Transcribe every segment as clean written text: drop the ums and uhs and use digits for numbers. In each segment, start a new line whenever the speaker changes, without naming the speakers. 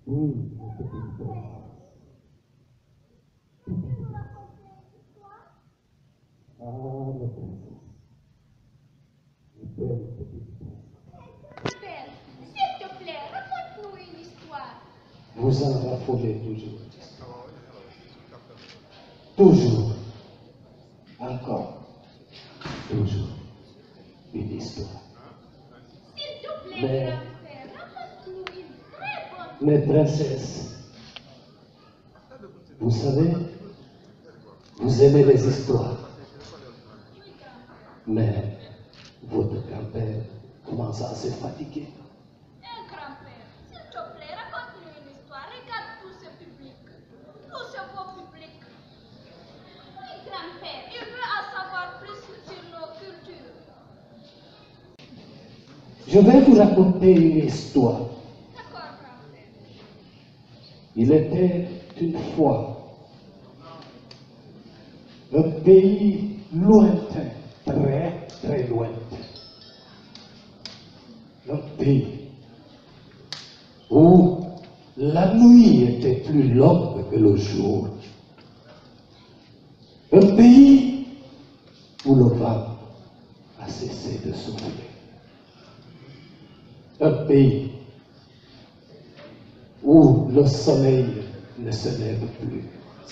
Oui, ma petite princesse. Ah, ma princesse. Belle petite princesse.
Père, s'il te plaît, raconte-nous une histoire.
Vous en raffolez toujours. Toujours. Encore. Toujours. Une histoire.
S'il te plaît,
Mais-
grand-père, raconte-nous une très bonne.
Mes princesses, vous savez, vous aimez les histoires. Mais votre grand-père commence à se fatiguer.
Grand-père, s'il te plaît, raconte-nous une histoire. Regarde tout ce public, tout ce beau public. Oui, grand-père, il veut en savoir plus sur nos cultures.
Je vais vous raconter une histoire.
D'accord, grand-père.
Il était une fois un pays lointain, très très lointain. Un pays où la nuit était plus longue que le jour. Un pays où le vent a cessé de souffler. Un pays où le soleil ne se lève plus.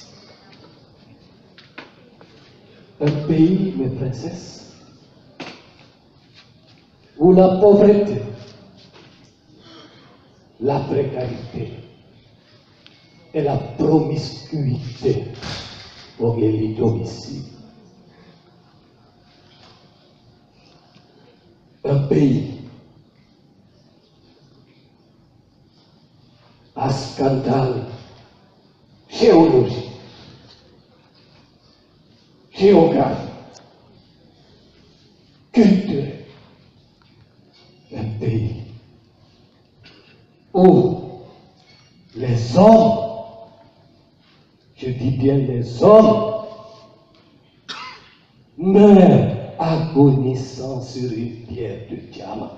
Un pays, mes princesses, où la pauvreté, la précarité et la promiscuité auraient les domiciles. Un pays à scandale géologique, géographique, culturel. Un pays où les hommes, je dis bien les hommes, meurent agonisant sur une pierre de diamant.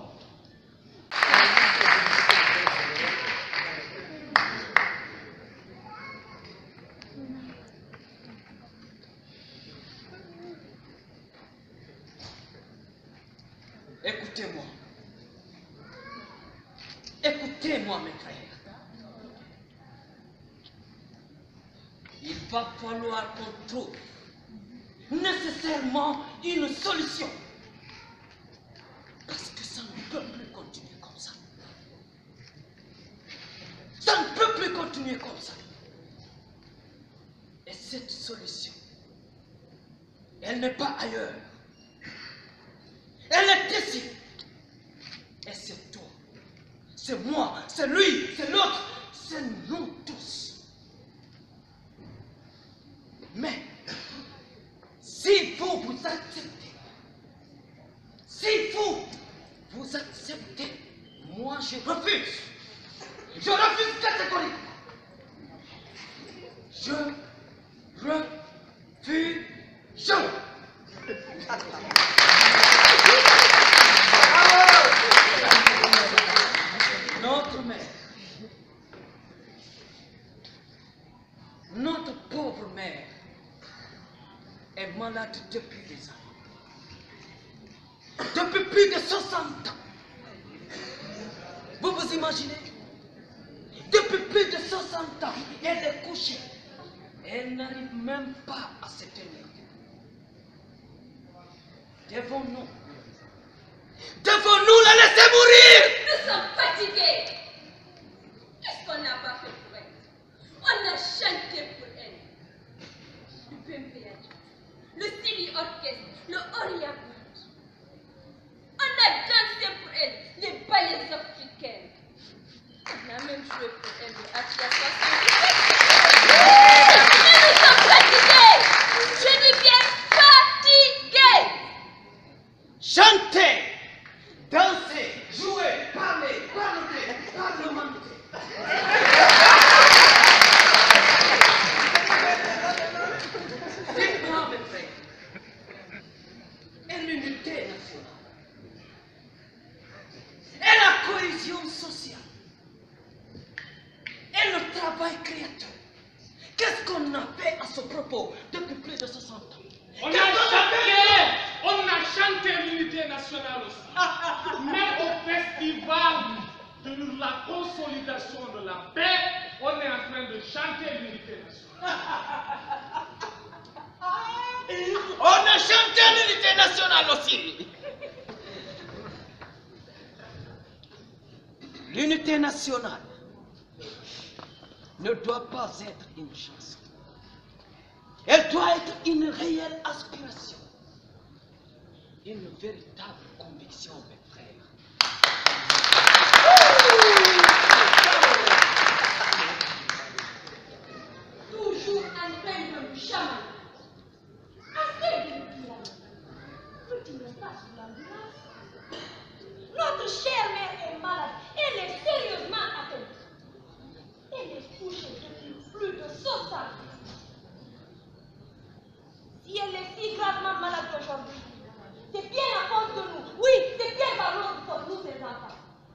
Écoutez-moi. Écoutez-moi, mes frères. Il va falloir qu'on trouve nécessairement une solution. Parce que ça ne peut plus continuer comme ça. Ça ne peut plus continuer comme ça. Et cette solution, elle n'est pas ailleurs. Elle est ici. Et c'est toi, c'est moi, c'est lui, c'est l'autre, c'est nous tous. Mais si vous acceptez, vous acceptez, moi je refuse. Je refuse catégoriquement. Je refuse. Notre pauvre mère est malade depuis des années. Depuis plus de 60 ans. Vous vous imaginez? Depuis plus de 60 ans, elle est couchée. Elle n'arrive même pas à se tenir. Devons-nous la laisser mourir?
Nous sommes fatigués. Qu'est-ce qu'on n'a pas fait pour elle? On a chanté pour elle. Le Pempeya, le Sili Orchestre, le Oriabut. On a dansé pour elle, les ballets africaines. On a même joué pour elle le Achia 77. Mais nous sommes fatigués. Je dis bien fatigués.
Chanter, danser, jouer, parler, qu'on a fait à ce propos depuis plus de 60 ans?
On a chanté l'unité nationale aussi. Mais au festival de la consolidation de la paix, on est en train de chanter l'unité nationale.
On a chanté l'unité nationale aussi. L'unité nationale ne doit pas être une chanson. Elle doit être une réelle aspiration. Une véritable conviction, mes frères.
Toujours en train de nous chamailler. Assez de nous. Ne tirez pas sur l'ambulance. Notre chère mère est malade. Elle est sérieusement atteinte. Elle est couchée depuis plus de 60 ans. Si elle est si gravement malade aujourd'hui, c'est bien à cause de nous. Oui, c'est bien par notre faute, nous, ses enfants.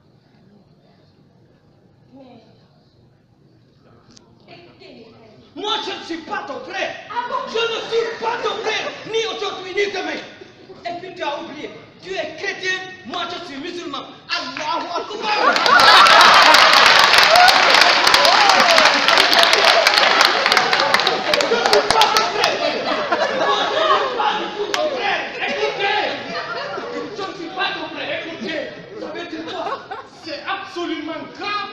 Mais, écoutez, mes frères.
Moi, je ne suis pas ton frère.
Ah bon?
Je ne suis pas ton frère, ni aujourd'hui, ni demain. Et puis tu as oublié, tu es chrétien, moi je suis musulman. Allahu Akbar.
C'est absolument grave.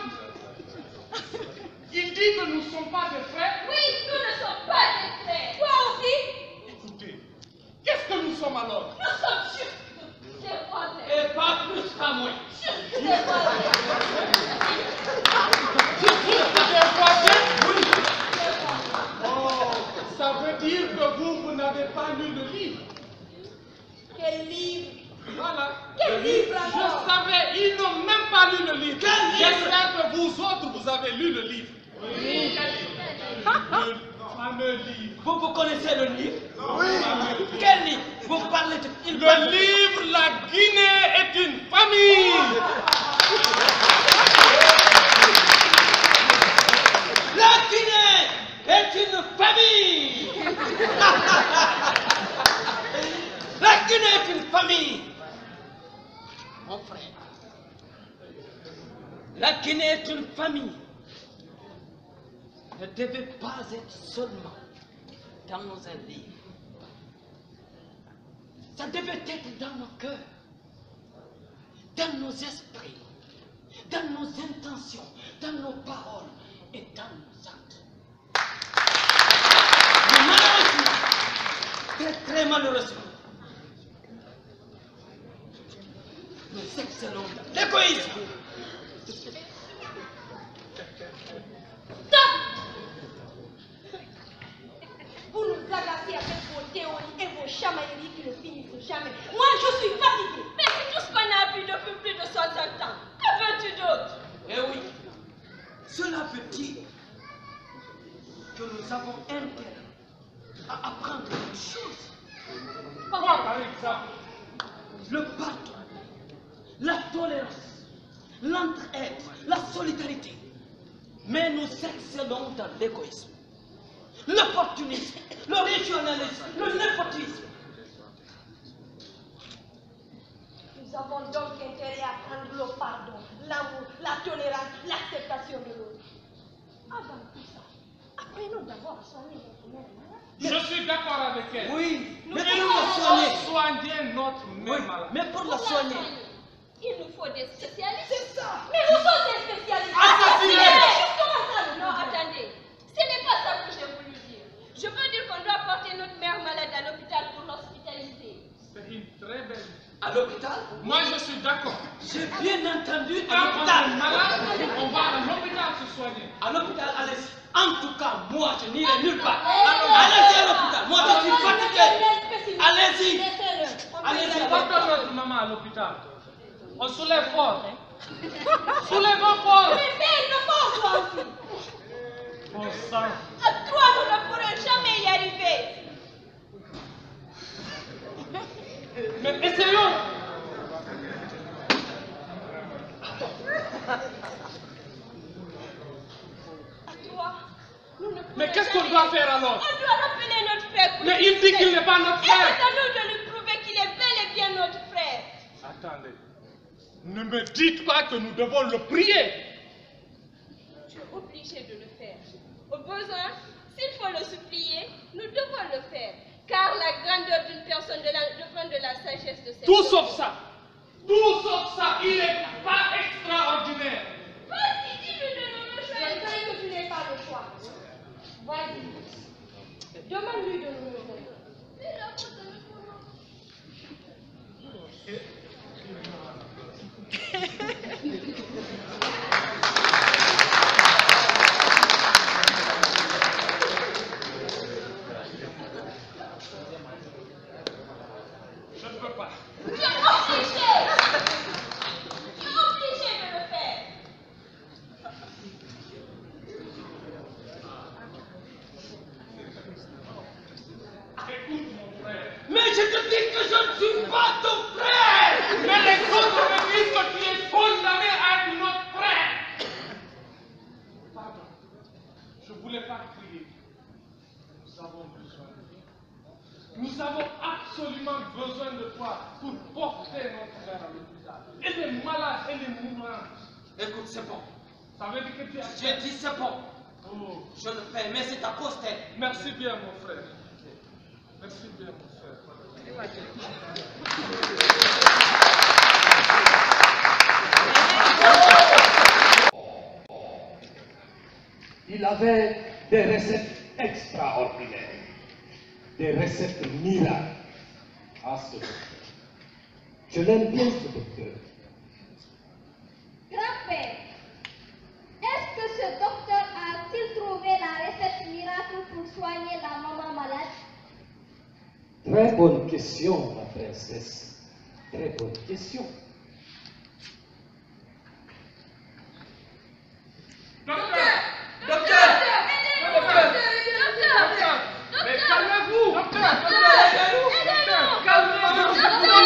Il dit que nous ne sommes pas des frères.
Oui, nous ne sommes pas des frères. Toi aussi?
Écoutez, qu'est-ce que nous sommes alors?
Nous sommes juste des voisins.
Et pas plus qu'à moins.
Juste des voisins.
Des voisins? Oui. Oh, ça veut dire que vous n'avez pas lu le livre.
Quel livre?
Voilà.
Quel livre
Je
alors?
savais, ils n'ont même pas lu le livre.
Quel livre?
J'espère que vous autres, vous avez lu le livre. Oui. Le fameux livre.
Vous connaissez le livre?
Oui.
Quel livre? Vous parlez de...
Le livre La Guinée est une famille.
La Guinée est une famille. La Guinée est une famille. Mon frère, la Guinée est une famille. Ne devait pas être seulement dans nos livres. Ça devait être dans nos cœurs, dans nos esprits, dans nos intentions, dans nos paroles et dans nos actes. Mais malheureusement, très malheureusement, nous excellons dans l'égoïsme.
Stop! Vous nous agacez avec vos théories et vos chamailleries qui ne finissent jamais. Moi, je suis fatiguée. Mais c'est tout ce qu'on a appris depuis plus de 60 ans. Que veux-tu d'autre?
Eh oui, cela veut dire que nous avons intérêt à apprendre une chose.
Quoi, par exemple?
Le pardon, la tolérance, l'entraide, la solidarité. Mais nous excellons dans l'égoïsme, l'opportunisme, le régionalisme, le népotisme.
Nous avons donc intérêt à prendre le pardon, l'amour, la tolérance, l'acceptation de l'autre. Avant tout ça, apprenons d'abord à soigner notre mère malade.
Je suis d'accord avec elle.
Oui,
Nous
mais pour la soigner.
devons soigner notre
Oui,
mère malade.
mais pour la soigner.
Il nous faut des spécialistes.
C'est ça.
Mais où sont ces spécialistes?
Assassinés.
Comment ça? Non, attendez. Ce n'est pas ça que j'ai voulu dire. Je veux dire qu'on doit porter notre mère malade à l'hôpital pour l'hospitaliser.
C'est une très belle.
À l'hôpital?
Moi, je suis d'accord.
J'ai bien entendu à
Quand on est
l'hôpital.
malade, on va à l'hôpital se soigner.
À l'hôpital, allez-y. En tout cas, moi, je n'irai nulle part.
Allez-y.
Allez-y à l'hôpital. Moi, je suis fatigué. Allez-y.
Laissez-le.
Allez-y.
Portons notre maman à l'hôpital. On soulève fort. Soulèvons fort.
Mais il ne faut toi aussi.
Bon sang.
À toi, nous ne pourrons jamais y arriver.
Mais essayons.
À toi, nous ne pourrons
Mais qu'est-ce qu'on
jamais
doit
y
faire frère alors?
On doit rappeler notre frère.
Mais il dit qu'il n'est pas notre
Et c'est
frère.
à nous de lui prouver qu'il est bel et bien notre frère.
Attendez. Ne me dites pas que nous devons le prier.
Tu es obligé de le faire. Au besoin, s'il faut le supplier, nous devons le faire. Car la grandeur d'une personne dépend de la sagesse de cette
Tout
personne.
sauf ça. Tout sauf ça. Il n'est pas extraordinaire.
Vas-y, dis-lui de nous le choix. Je sais que tu n'as pas le choix. Vas-y. Demande-lui de nous le donner.
Je ne peux pas.
Tu es obligé. Tu es obligé de le faire.
Écoute mon frère.
Mais je te dis que je ne suis pas ton frère.
Mais les autres me disent que tu es condamné à être notre frère. Pardon. Je ne voulais pas crier. Nous avons besoin de toi. Nous avons absolument besoin de toi pour porter notre frère à l'hôpital. Et les malades et les mourants.
Écoute, c'est bon.
Ça veut dire que tu as
J'ai dit c'est bon.
Oh,
Je le fais, mais c'est à cause d'elle.
merci bien mon frère. Merci bien mon frère.
Il avait des recettes extraordinaires, des recettes miracles. Ah, ce docteur. Je l'aime bien, ce docteur.
Grand-père, est-ce que ce docteur a-t-il trouvé la recette miracle pour soigner la maman malade?
Très bonne question, ma princesse. Très bonne question.
Docteur! Mais calmez-vous! Docteur! Calmez-vous! Calmez-vous!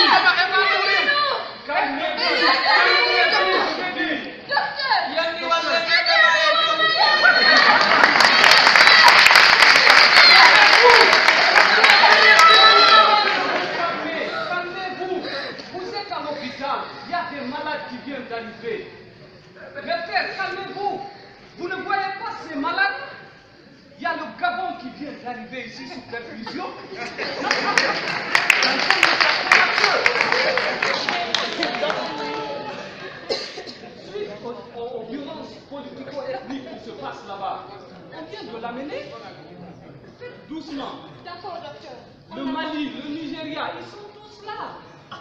Calmez-vous. Vous êtes à l'hôpital. Il y a des malades qui viennent d'arriver. Mais frère, calmez-vous. Vous ne voyez pas ces malades? Il y a le Gabon qui vient d'arriver ici sous perfusion. Suite aux violences politico-ethniques qui se passent là-bas, on vient de l'amener doucement.
D'accord, docteur.
Le Mali, le Nigeria, ils sont tous là.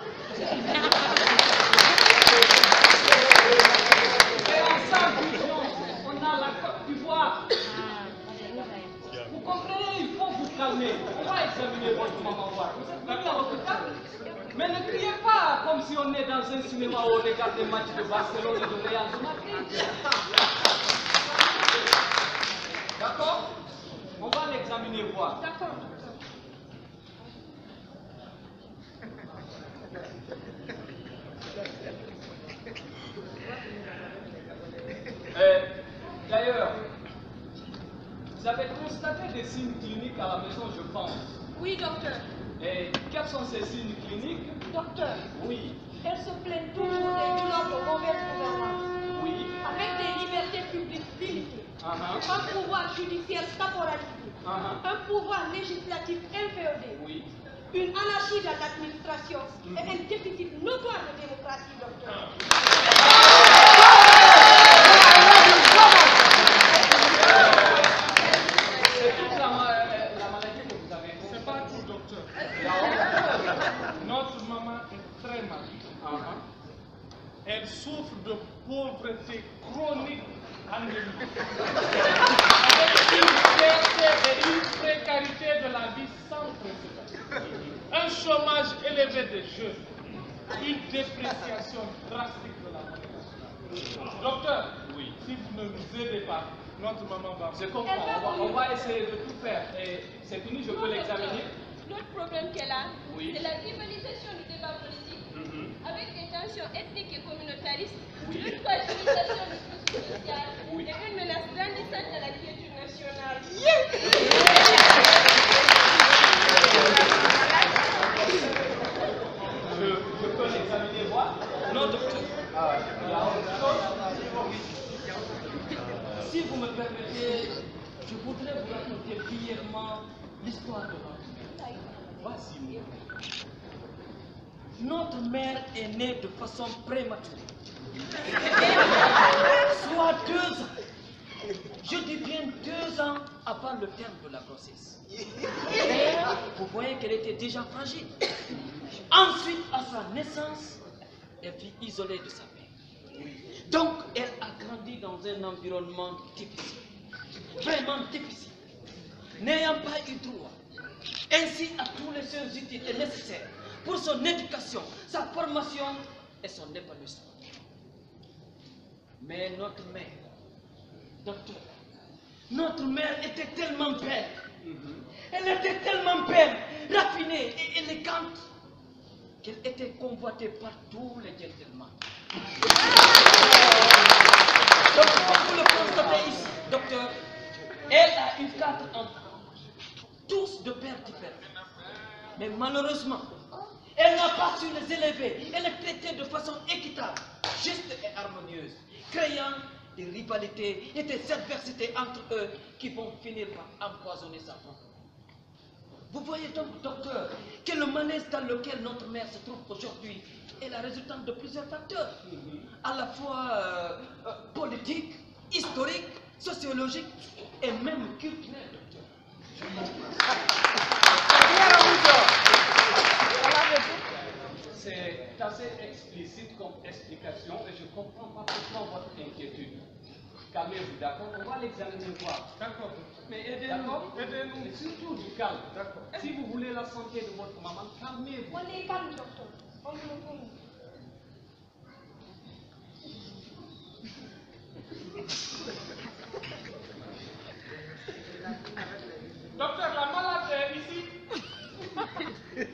Et en salle d'urgence, on a la Côte d'Ivoire. Vous comprenez, il faut vous calmer. On va examiner votre maman. Vous êtes venu à l'hôpital, mais ne criez pas comme si on est dans un cinéma où on regarde les matchs de Barcelone et de Real Madrid. D'accord? On va l'examiner voir.
D'accord.
D'ailleurs, vous avez constaté des signes cliniques à la maison, je pense.
Oui, docteur.
Et quels sont ces signes cliniques?
Docteur,
Oui,
elle se plaint toujours des douleurs de mauvaise gouvernance,
oui.
avec des libertés publiques limitées,
Uh-huh.
un pouvoir judiciaire caporalisé,
Uh-huh.
un pouvoir législatif inféodé,
Oui.
une anarchie dans l'administration et un déficit notoire de démocratie, docteur.
C'est toute la maladie que vous avez.
C'est pas tout, docteur. Notre maman est très malade.
Uh-huh.
Elle souffre de pauvreté chronique endémique. Avec une précarité de la vie sans précédent. Un chômage élevé des jeunes. Une dépréciation drastique de la monnaie. Docteur,
Oui.
si vous ne nous aidez pas, notre maman va
Je comprends. On va essayer de tout faire. Et c'est fini, je peux l'examiner.
L'autre problème qu'elle a,
Oui.
c'est la tribalisation du débat politique, avec des tensions ethniques et communautaristes,
Oui.
une fragilisation du social et une menace grandissante à la quiétude nationale.
Je peux l'examiner, voir?
Non, docteur.
Il y a autre chose? Si vous me permettez, je voudrais vous raconter brièvement l'histoire de notre mère. Voici moi. Notre mère est née de façon prématurée. Soit 2 ans. Je dis bien 2 ans avant le terme de la grossesse. Et vous voyez qu'elle était déjà fragile. Ensuite, à sa naissance, elle fut isolée de sa mère. Donc, elle a grandi dans un environnement difficile. Vraiment difficile. N'ayant pas eu droit ainsi à tous les soins utiles et nécessaires pour son éducation, sa formation et son épanouissement. Mais notre mère, docteur, notre mère était tellement belle. Elle était tellement belle, raffinée et élégante qu'elle était convoitée par tous les gentlemen. Donc, comme vous le constatez ici, docteur, elle a eu 4 enfants, tous de pères différents. Mais malheureusement, elle n'a pas su les élever et les traiter de façon équitable, juste et harmonieuse, créant des rivalités et des adversités entre eux qui vont finir par empoisonner sa propre. Vous voyez donc, docteur, que le malaise dans lequel notre mère se trouve aujourd'hui est la résultante de plusieurs facteurs, à la fois politiques, historiques, sociologiques et même culturels, docteur. C'est assez explicite comme explication et je ne comprends pas pourquoi votre inquiétude. Calmez-vous, d'accord? On va l'examiner voir.
D'accord.
Mais aidez-nous.
Aidez-nous.
Et surtout du calme.
D'accord.
Si vous voulez la santé de votre maman, calmez-vous.
On est calme, docteur. On le fait.
Docteur, la malade est ici.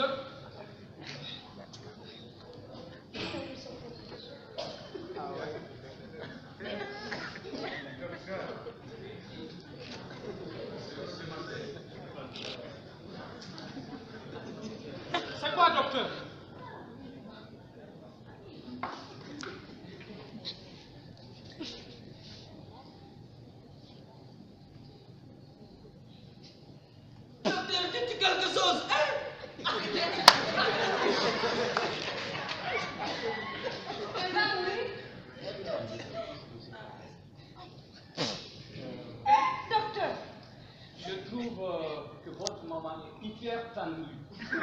C'est quoi, docteur?
Docteur, dis-tu quelque chose, hein?
Elle va mourir. Docteur,
Je trouve que votre maman est hyper tendue.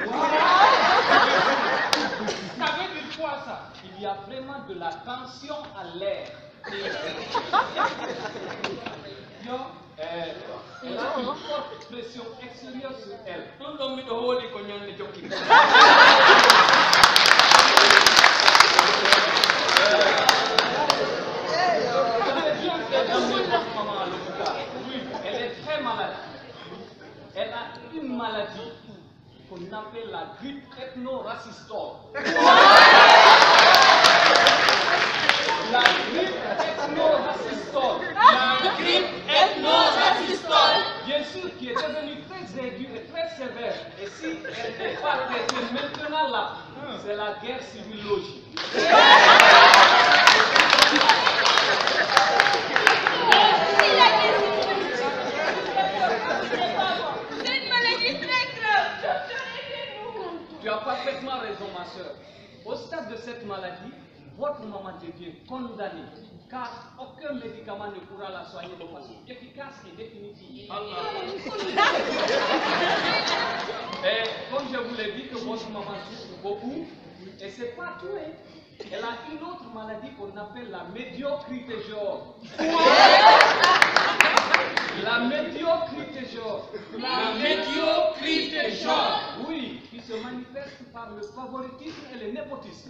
Ça veut dire quoi, ça?
Il y a vraiment de la tension à l'air. Elle a une forte pression extérieure sur elle.
Non, non, mais oh, les cognons, les jockey.
Maman à l'hôpital. Oui, elle est très malade. Elle a une maladie qu'on appelle la grippe ethno-racistole. La grippe ethno-racistole.
La grippe ethno-racistole.
Bien sûr, qui est devenue très aiguë et très sévère. Et si elle n'est pas traitée maintenant là, c'est la guerre civile logique.
C'est une maladie très grave. Docteur, aidez-nous.
Tu as parfaitement raison, ma soeur. Au stade de cette maladie, votre maman devient condamnée, car aucun médicament ne pourra la soigner de façon efficace et définitive. Et comme je vous l'ai dit, que votre maman souffre beaucoup, et c'est pas tout, hein. Elle a une autre maladie qu'on appelle la médiocrité jaune. La médiocrité jaune.
La médiocrité jaune.
Oui, qui se manifeste par le favoritisme et le népotisme.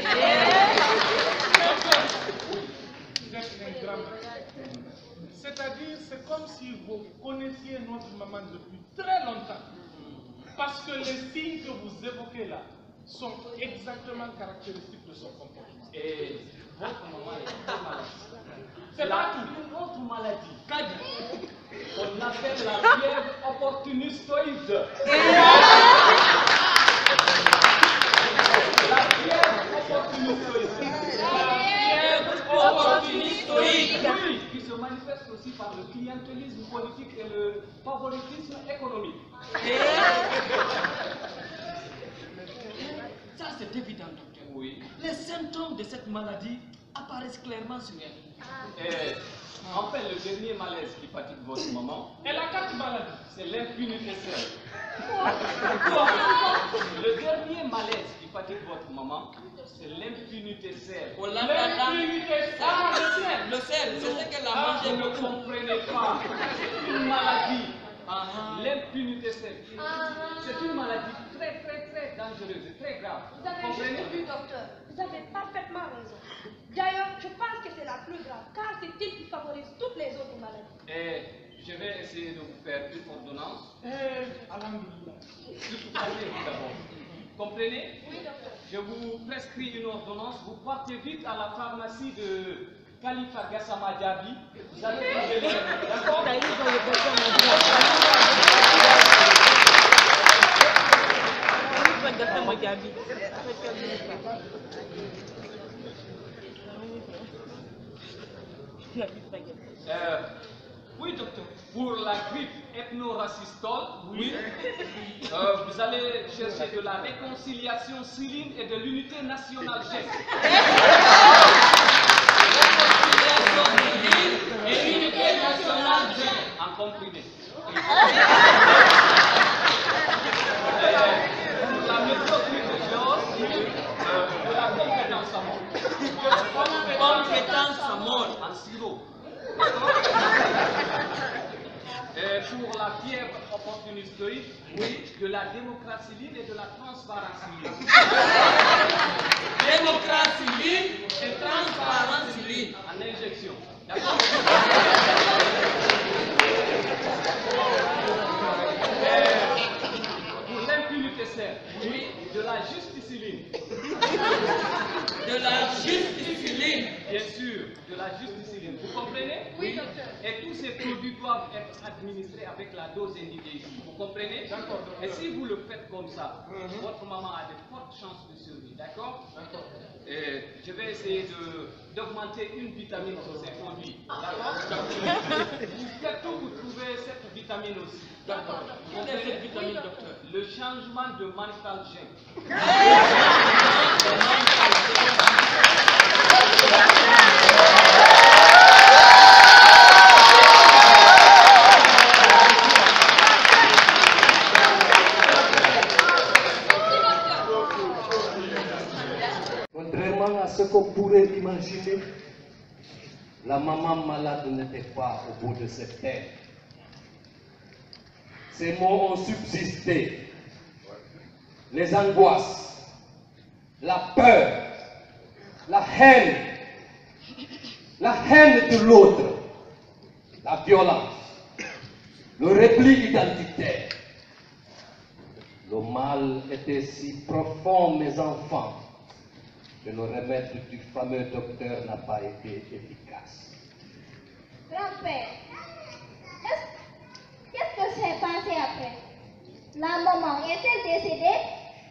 Vous êtes un grand médecin. C'est-à-dire, c'est comme si vous connaissiez notre maman depuis très longtemps. Parce que les signes que vous évoquez là sont exactement caractéristiques de son comportement.
Et votre maman est très malade. C'est pas une autre maladie. On appelle la fièvre opportunistoïde. La fièvre opportunistoïde. Oui, qui se manifeste aussi par le clientélisme politique et le favoritisme économique.
Ça, c'est évident, docteur.
Oui.
Les symptômes de cette maladie apparaissent clairement sur elle.
Et en fait, le dernier malaise qui fatigue votre maman,
Et la carte maladie.
c'est l'impunité seule.
Quoi?
Le dernier malaise qui fatigue votre maman, c'est l'impunité seule.
Oh là là là.
L'impunité
Ah,
seule.
le sel, c'est ce qu'elle a
Ah,
mangé
vous ne
beaucoup.
comprenez pas. C'est une maladie.
Ah,
L'impunité seule. C'est une maladie très, très, très dangereuse et très grave.
Vous avez
Comprenez?
juste vu, docteur. Vous avez parfaitement raison. D'ailleurs, je pense que c'est la plus grave, car c'est elle qui favorise toutes les autres maladies.
Et je vais essayer de vous faire une ordonnance.
Alhamdulillah.
Surtout parlez d'abord. Comprenez?
Oui, docteur.
Je vous prescris une ordonnance. Vous partez vite à la pharmacie de Khalifa Gassama Diaby. Vous allez trouver les... D'accord? Oui, docteur. Pour la grippe ethnoracistole, oui. Vous allez chercher de la réconciliation civile et de l'unité nationale geste.
Réconciliation civile et unité nationale geste.
En comprimé. Pour la méthocritégeose, de la compétence à mort.
Compétence à mort.
En sirop. Et pour la fièvre opportunistoïde, oui, de la démocratie libre et de la transparence libre.
Démocratie libre et transparence libre.
En injection. D'accord? Pour l'impunité seule, oui, de la justicilline.
De la justicilline.
Bien sûr, de la justicilline. Vous comprenez?
Oui, docteur.
Et tous ces produits doivent être administrés avec la dose indiquée ici. Vous comprenez? D'accord. Et si vous le faites comme ça, votre maman a de fortes chances de survie. D'accord? D'accord. Et je vais essayer d'augmenter une vitamine sur ces produits. D'accord? Vous faites tout pour trouver cette vitamine aussi.
D'accord.
Vous
Quelle est cette
comprenez?
vitamine, docteur?
Le changement de mental gène.
Contrairement à ce qu'on pourrait imaginer, la maman malade n'était pas au bout de cette terre. Ces mots ont subsisté. Les angoisses, la peur, la haine de l'autre, la violence, le repli identitaire. Le mal était si profond, mes enfants, que le remède du fameux docteur n'a pas été efficace.
Grand-père, qu'est-ce que s'est passé après? La maman est-elle décédée?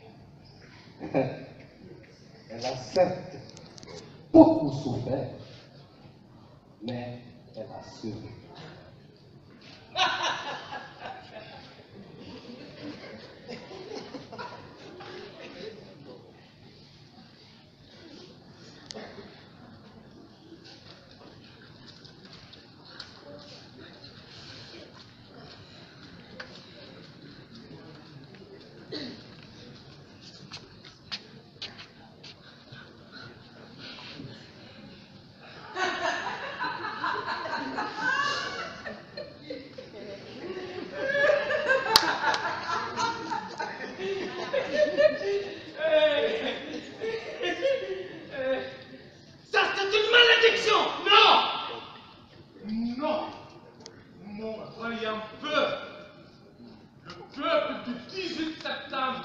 Elle a certes beaucoup souffert, mais elle a survécu.
Ça, c'est une malédiction. Non.
Non, mon voyant peuple, le peuple du 18 septembre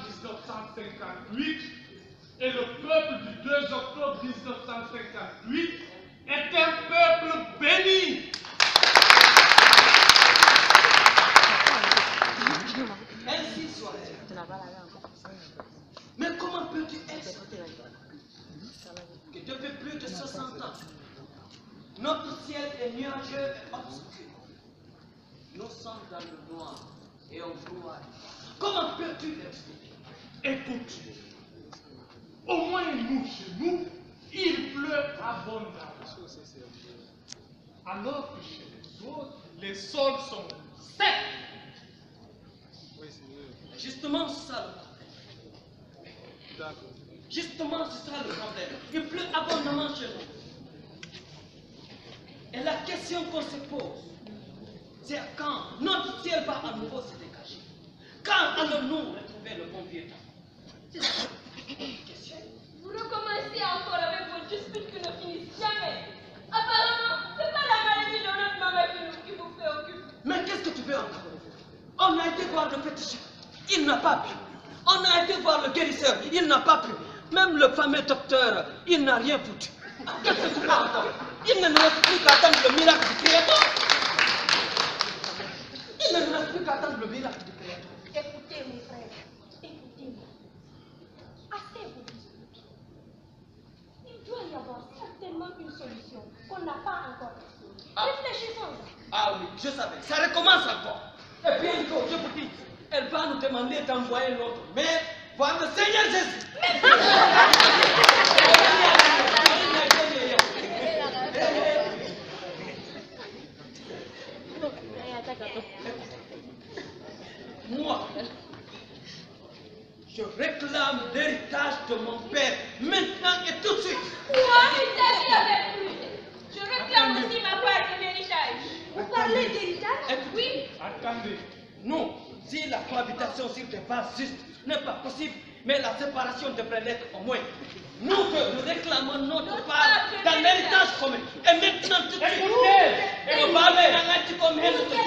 1958 et le peuple du 2 octobre 1958 est est un peuple béni.
Ainsi soit-il. Mais comment peux-tu accepter que depuis plus de 60 ans, notre ciel est nuageux et obscur? Nous sommes dans le noir et au brouillard. Comment peux-tu l'expliquer?
Écoute, au moins nous, chez nous, il pleut abondamment. Alors que chez les autres, les sols sont secs.
Justement, c'est ça le problème. Justement, c'est ça le problème. Il pleut abondamment chez nous. Et la question qu'on se pose, c'est quand notre ciel va à nouveau se dégager. Quand allons-nous retrouver le bon vieux temps? C'est ça la question.
Vous recommencez encore avec vos disputes qui ne finissent jamais. Apparemment, c'est pas la maladie de notre maman qui vous préoccupe.
Mais qu'est-ce que tu veux encore? On a été voir le féticheur, il n'a pas pu. On a été voir le guérisseur, il n'a pas pu. Même le fameux docteur, il n'a rien foutu. Qu'est-ce que tu veux encore? Il ne nous reste plus qu'à attendre le miracle du Créateur. Il ne nous reste plus qu'à attendre le miracle du Créateur.
Écoutez, mes frères, écoutez-moi. Assez vos disputes. Il doit y avoir certainement une solution qu'on n'a pas encore trouvée. Réfléchissons.
Ah oui, je savais, ça recommence encore. Et puis encore, je vous dis, elle va nous demander d'envoyer l'autre mère voir le Seigneur Jésus. Moi, je réclame l'héritage de mon père maintenant et tout de suite.
Moi, je avec lui. Je réclame aussi ma part de l'héritage.
Vous parlez d'héritage?
Oui.
Attendez.
Non, si la cohabitation sur des bases justes n'est pas possible, mais la séparation devrait l'être au moins. Nous deux, nous réclamons notre part dans l'héritage commun. Et maintenant tout de suite,
Écoutez,
on va aller dans un petit commun de ce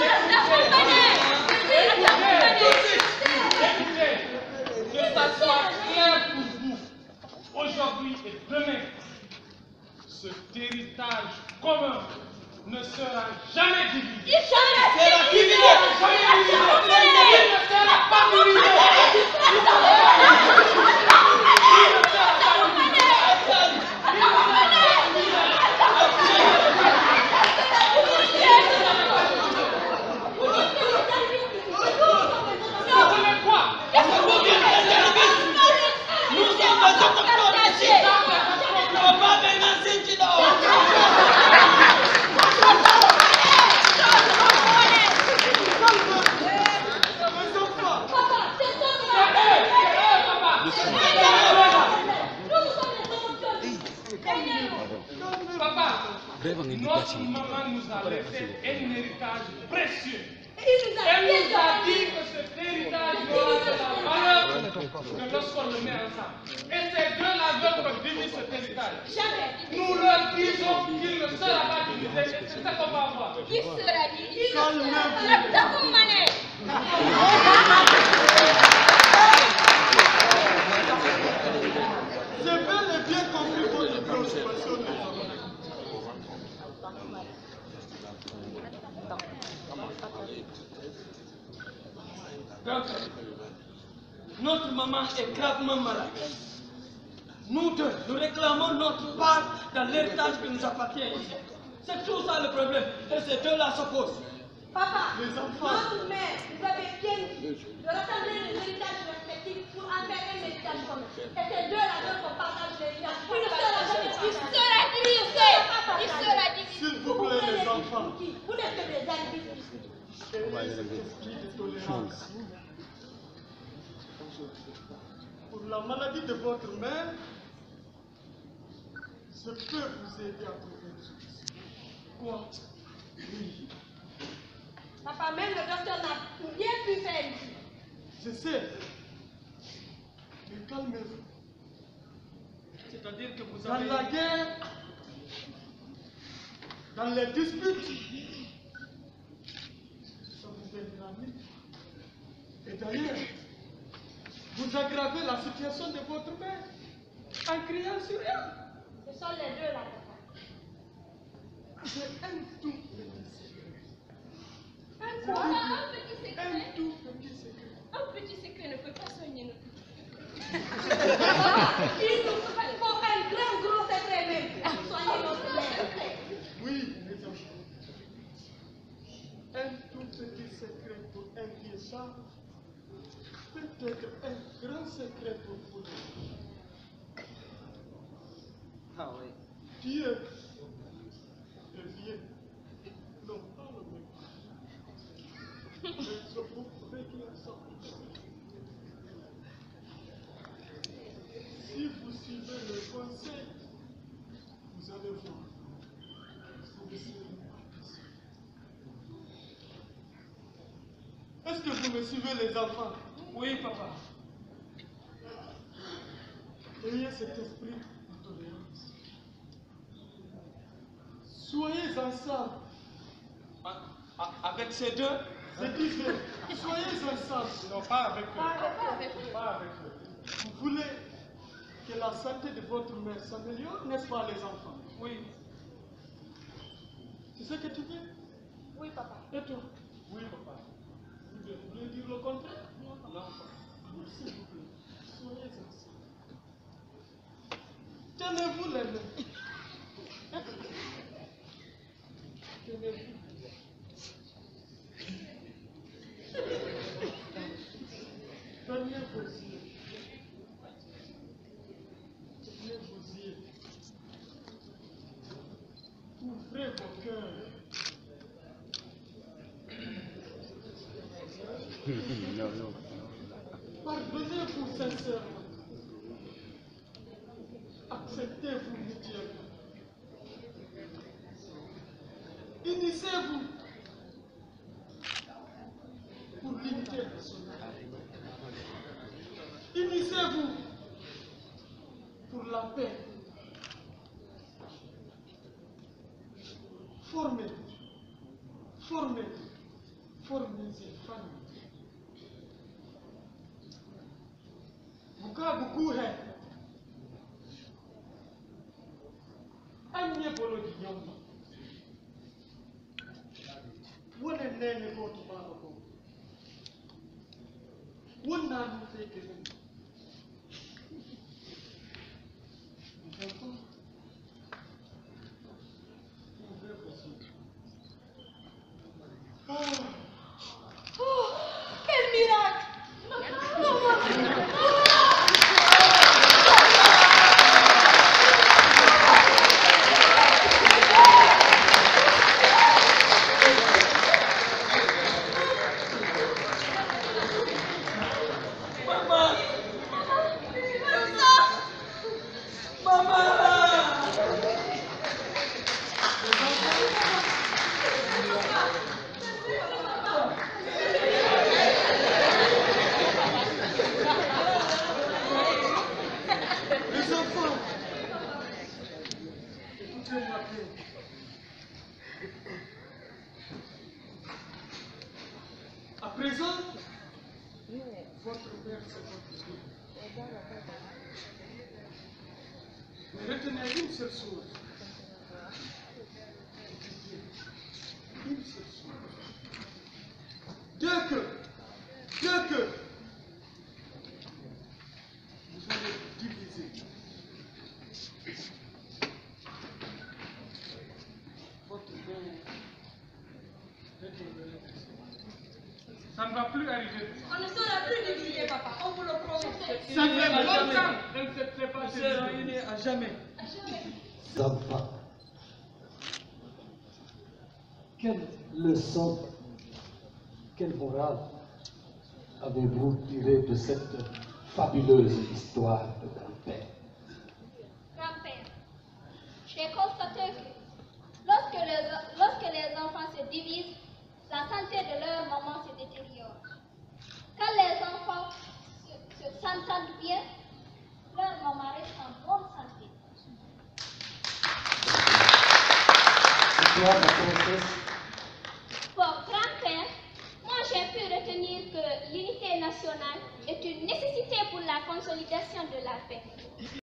écoutez, que ça soit clair pour vous, aujourd'hui et demain, cet héritage commun ne sera jamais divisé.
Il sera
sera divisé.
Il ne sera pas divisé. Notre maman nous a laissé un héritage précieux. Elle nous a dit que cet héritage n'aura de la valeur que lorsqu'on le met ensemble. Et ces deux-là veulent diviser cet héritage. Nous leur disons qu'il ne sera pas divisé. C'est ça qu'on va avoir.
Il sera divisé. D'accord, Mané.
J'ai bel et bien compris votre préoccupation, les enfants.
Donc, notre maman est gravement malade. Nous deux, nous réclamons notre part dans l'héritage qui nous appartient ici. C'est tout ça le problème. Et ces deux-là s'opposent.
Papa,
Les enfants.
notre mère nous avait bien dit de rassembler les héritages respectifs pour en faire un héritage commun. Et ces deux-là veulent qu'on partage l'héritage. Il ne sera jamais divisé.
Il sera divisé.
S'il vous plaît, les enfants.
Vous n'êtes que des individus.
Ayez cet esprit de tolérance. Pour la maladie de votre mère, je peux vous aider à trouver une solution.
Quoi?
Oui,
Papa, même le docteur n'a rien pu faire ici.
je sais. Mais calmez-vous.
C'est-à-dire que vous
Dans
avez...
la guerre, dans les disputes, ça vous est ami. Et d'ailleurs, vous aggravez la situation de votre mère en criant sur elle.
Ce sont les deux là, papa.
C'est un tout petit secret.
Un petit secret.
Un tout petit secret.
Un petit secret ne peut pas soigner notre couple.
Il nous faut un grand gros secret même. Soyez notre mère.
Oui, mes enfants. Un tout petit secret pour un vieux sage, peut-être un grand secret pour vous.
Ah oui.
Dieu et vieux n'ont pas le même âge. Mais ils ont beaucoup vécu ensemble. Si vous suivez le conseil, vous allez voir. Vous ne serez pas déçus. Est-ce que vous me suivez, les enfants?
Oui, papa.
Ayez cet esprit de tolérance. Soyez ensemble.
Avec ces deux?
Je disais, soyez ensemble.
Non, pas avec eux.
Pas avec eux.
Pas avec eux.
Vous voulez que la santé de votre mère s'améliore, n'est-ce pas, les enfants?
Oui.
C'est ce que tu veux?
Oui, papa.
Et toi?
Oui, papa.
Vous voulez dire le contraire?
Non, papa.
S'il vous plaît, soyez ensemble. Tenez-vous les mains. Tenez-vous. Fermez vos yeux. Fermez vos yeux. Ouvrez vos cœurs. Pardonnez-vous sincèrement. Acceptez-vous mutuellement. Unissez-vous pour l'unité nationale. Unissez-vous pour la paix. Formez-vous. Formez-vous. Formez une famille. Buka buku hai. Anye bolo di nyomba. Wone nene ko to ba ko. Wonna no feke ne.
Quel miracle!
Les enfants, écoutez-moi bien. À présent, votre mère, c'est votre vie. Mais retenez une seule chose. Une seule chose. Deux que vous allez vous diviser. Votre mère, retenez.
Ça ne va plus arriver.
On ne sera plus divisés, papa. On vous le promet.
Ça fait longtemps.
Ne me faites pas
On s'est réunis à jamais.
Enfants, quelle leçon, quelle morale avez-vous tiré de cette fabuleuse histoire de grand-père?
Grand-père, j'ai constaté que lorsque les enfants se divisent, la santé de leur maman se détériore. Quand les enfants se s'entendent bien, leur maman reste en bonne santé.
Et toi, ma princesse,
Pour grand-père, moi j'ai pu retenir que l'unité nationale est une nécessité pour la consolidation de la paix.